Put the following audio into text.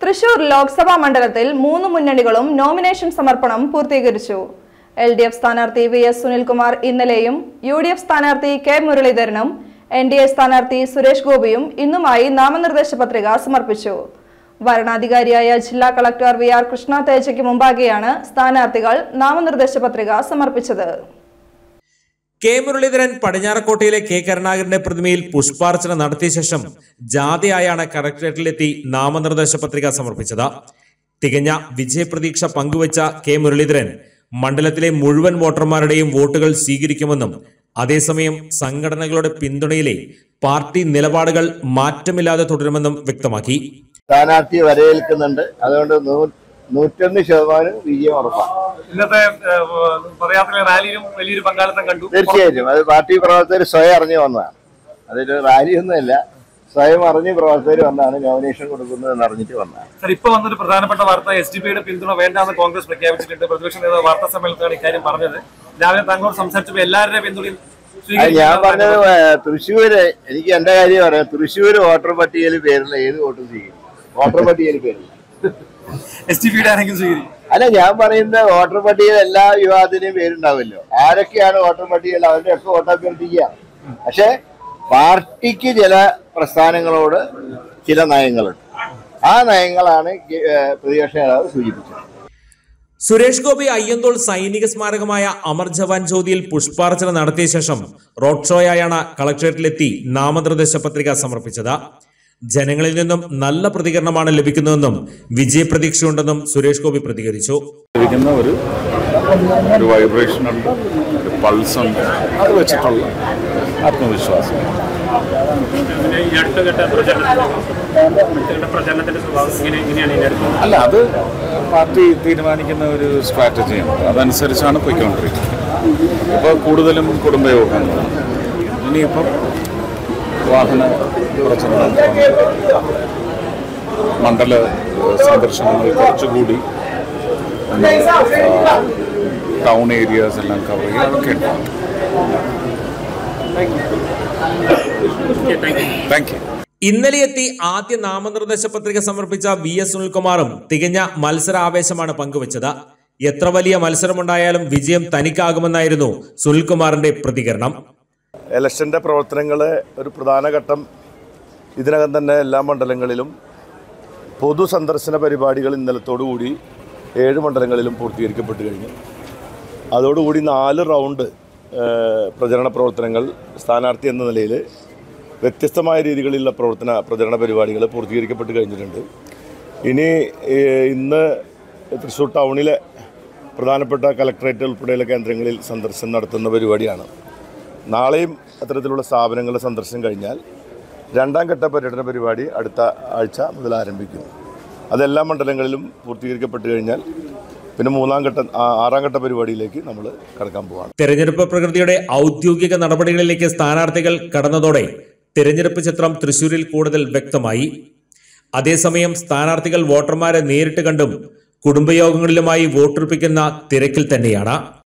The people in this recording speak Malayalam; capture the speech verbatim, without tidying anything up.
തൃശൂർ ലോക്സഭാ മണ്ഡലത്തിൽ മൂന്ന് മുന്നണികളും നോമിനേഷൻ സമർപ്പണം പൂർത്തീകരിച്ചു. എൽ ഡി എഫ് സ്ഥാനാർത്ഥി വി എസ് സുനിൽകുമാർ ഇന്നലെയും യു ഡി എഫ് സ്ഥാനാർത്ഥി കെ മുരളീധരനും എൻ ഡി എ സ്ഥാനാർത്ഥി സുരേഷ് ഗോപിയും ഇന്നുമായി നാമനിർദ്ദേശ പത്രിക സമർപ്പിച്ചു. വരണാധികാരിയായ ജില്ലാ കളക്ടർ വി ആർ കൃഷ്ണ തേജയ്ക്ക് മുമ്പാകെയാണ് സ്ഥാനാർത്ഥികൾ നാമനിർദ്ദേശ പത്രിക സമർപ്പിച്ചത്. കെ മുരളീധരൻ പടിഞ്ഞാറക്കോട്ടയിലെ കെ കരുണാകരന്റെ പ്രതിമയിൽ പുഷ്പാർച്ചന നടത്തിയ ശേഷം ജാഥയായാണ് കളക്ടറേറ്റിലെത്തി നാമനിർദ്ദേശ പത്രിക സമർപ്പിച്ചത്. തികഞ്ഞ വിജയപ്രതീക്ഷ പങ്കുവച്ച കെ മുരളീധരൻ മണ്ഡലത്തിലെ മുഴുവൻ വോട്ടർമാരുടെയും വോട്ടുകൾ സ്വീകരിക്കുമെന്നും അതേസമയം സംഘടനകളുടെ പിന്തുണയിലെ പാർട്ടി നിലപാടുകൾ മാറ്റമില്ലാതെ തുടരുമെന്നും വ്യക്തമാക്കി. സ്ഥാനാർത്ഥി വരവേൽക്കുന്നുണ്ട്, അതുകൊണ്ട് നൂറ്റൊന്ന് ശതമാനം വിജയം ഉറപ്പാണ്. ഇന്നത്തെ റാലിയിലും വലിയൊരു പങ്കാളിത്തം കണ്ടു. തീർച്ചയായിട്ടും അത് പാർട്ടി പ്രവർത്തകർ സ്വയം അറിഞ്ഞു വന്നതാണ്. അതൊരു റാലിയൊന്നുമല്ല, സ്വയം അറിഞ്ഞ് പ്രവർത്തകർ വന്നാണ് നോമിനേഷൻ കൊടുക്കുന്നതെന്ന് അറിഞ്ഞിട്ട് വന്നതാണ്. സർ, ഇപ്പൊ വന്നൊരു പ്രധാനപ്പെട്ട വാർത്ത എസ് ഡി പിയുടെ പിന്തുണ വേണ്ടാന്ന് കോൺഗ്രസ് പ്രഖ്യാപിച്ചിട്ടുണ്ട്. പ്രതിപക്ഷ നേതാവ് വാർത്താ സമ്മേളനത്തിലാണ് ഇക്കാര്യം പറഞ്ഞത്. രാവിലെ താങ്കളോട് സംസാരിച്ചപ്പോൾ എല്ലാവരുടെയും പിന്തുണയും ഞാൻ പറഞ്ഞത് തൃശ്ശൂര്, എനിക്ക് എന്റെ കാര്യം പറയാം, തൃശ്ശൂര് വോട്ടർ പട്ടികയിൽ പേരില്ല, ഏത് വോട്ടും സ്വീകരിക്കും. വോട്ടർ പട്ടികയിൽ പേരില്ല, എസ് ഡി പിയുടെ ആരെങ്കിലും സ്വീകരിക്കും. അല്ല, ഞാൻ പറയുന്ന വോട്ടർ പട്ടികയിൽ എല്ലാ വിവാദത്തിന്റെയും പേരുണ്ടാവില്ലോ. ആരൊക്കെയാണ് വോട്ടർ പട്ടികയിൽ അവരുടെ ഒക്കെ വോട്ടഭ്യർത്ഥിക്കുക. പക്ഷെ പാർട്ടിക്ക് ചില പ്രസ്ഥാനങ്ങളോട് ചില നയങ്ങളുണ്ട്. ആ നയങ്ങളാണ് പ്രതിപക്ഷ നേതാവ് സൂചിപ്പിച്ചത്. സുരേഷ് ഗോപി അയ്യന്തോൾ സൈനിക സ്മാരകമായ അമർ ജവാൻ ജ്യോതിയിൽ പുഷ്പാർച്ചന നടത്തിയ ശേഷം റോഡ് ഷോയായാണ് കളക്ടറേറ്റിലെത്തി നാമനിർദ്ദേശ പത്രിക സമർപ്പിച്ചത്. ജനങ്ങളിൽ നിന്നും നല്ല പ്രതികരണമാണ് ലഭിക്കുന്നതെന്നും വിജയപ്രതീക്ഷയുണ്ടെന്നും സുരേഷ് ഗോപി പ്രതികരിച്ചു. ഒരു ഒരു വൈബ്രേഷൻ ഉണ്ട്, ഒരു പൾസ് ഉണ്ട്, അത് വെച്ചിട്ടുള്ള ആത്മവിശ്വാസം. അല്ല, അത് പാർട്ടി തീരുമാനിക്കുന്ന ഒരു സ്ട്രാറ്റജിയാണ്, അതനുസരിച്ചാണ് പോയിക്കൊണ്ടിരിക്കുന്നത്. ഇപ്പോൾ കൂടുതലും കുടുംബയോഗങ്ങൾ, ഇനിയിപ്പം വാഹന പ്രചരണം, മണ്ഡല സന്ദർശനങ്ങൾ കുറച്ചുകൂടി ടൗൺ ഏരിയാസ് എല്ലാം കവർ ചെയ്യുക, അതൊക്കെ ഉണ്ടാവും. Thank you. ഇന്നലെ എത്തി ആദ്യ നാമനിർദ്ദേശ പത്രിക സമർപ്പിച്ച വി എസ് സുനിൽകുമാറും തികഞ്ഞ മത്സരാവേശമാണ് പങ്കുവച്ചത്. എത്ര വലിയ മത്സരമുണ്ടായാലും വിജയം തനിക്കാകുമെന്നായിരുന്നു സുനിൽകുമാറിന്റെ പ്രതികരണം. ഇലക്ഷൻ്റെ പ്രവർത്തനങ്ങളെ ഒരു പ്രധാന ഘട്ടം ഇതിനകം തന്നെ എല്ലാ മണ്ഡലങ്ങളിലും പൊതു സന്ദർശന പരിപാടികൾ ഇന്നലത്തോടുകൂടി ഏഴ് മണ്ഡലങ്ങളിലും പൂർത്തീകരിക്കപ്പെട്ട് കഴിഞ്ഞു. അതോടുകൂടി നാല് റൗണ്ട് പ്രചരണ പ്രവർത്തനങ്ങൾ സ്ഥാനാർത്ഥി എന്ന നിലയിൽ വ്യത്യസ്തമായ രീതികളിലുള്ള പ്രവർത്തന പ്രചരണ പരിപാടികൾ പൂർത്തീകരിക്കപ്പെട്ട് കഴിഞ്ഞിട്ടുണ്ട്. ഇനി ഇന്ന് തൃശ്ശൂർ ടൗണിലെ പ്രധാനപ്പെട്ട കലക്ട്രേറ്റ് ഉൾപ്പെടെയുള്ള കേന്ദ്രങ്ങളിൽ സന്ദർശനം നടത്തുന്ന പരിപാടിയാണ്. നാളെയും അത്തരത്തിലുള്ള സ്ഥാപനങ്ങളുടെ സന്ദർശനം കഴിഞ്ഞാൽ രണ്ടാം ഘട്ട പര്യടന പരിപാടി അടുത്ത ആഴ്ച മുതൽ ആരംഭിക്കും. അതെല്ലാ മണ്ഡലങ്ങളിലും പൂർത്തീകരിക്കപ്പെട്ട് കഴിഞ്ഞാൽ പിന്നെ മൂന്നാം ഘട്ട ആറാം ഘട്ട പരിപാടിയിലേക്ക് നമ്മൾ കടക്കാൻ പോവാണ്. തെരഞ്ഞെടുപ്പ് പ്രകൃതിയുടെ ഔദ്യോഗിക നടപടികളിലേക്ക് സ്ഥാനാർത്ഥികൾ കടന്നതോടെ തെരഞ്ഞെടുപ്പ് ചിത്രം തൃശൂരിൽ കൂടുതൽ വ്യക്തമായി. അതേസമയം സ്ഥാനാർത്ഥികൾ വോട്ടർമാരെ നേരിട്ട് കണ്ടും കുടുംബയോഗങ്ങളിലുമായി വോട്ടുറപ്പിക്കുന്ന തിരക്കിൽ തന്നെയാണ്.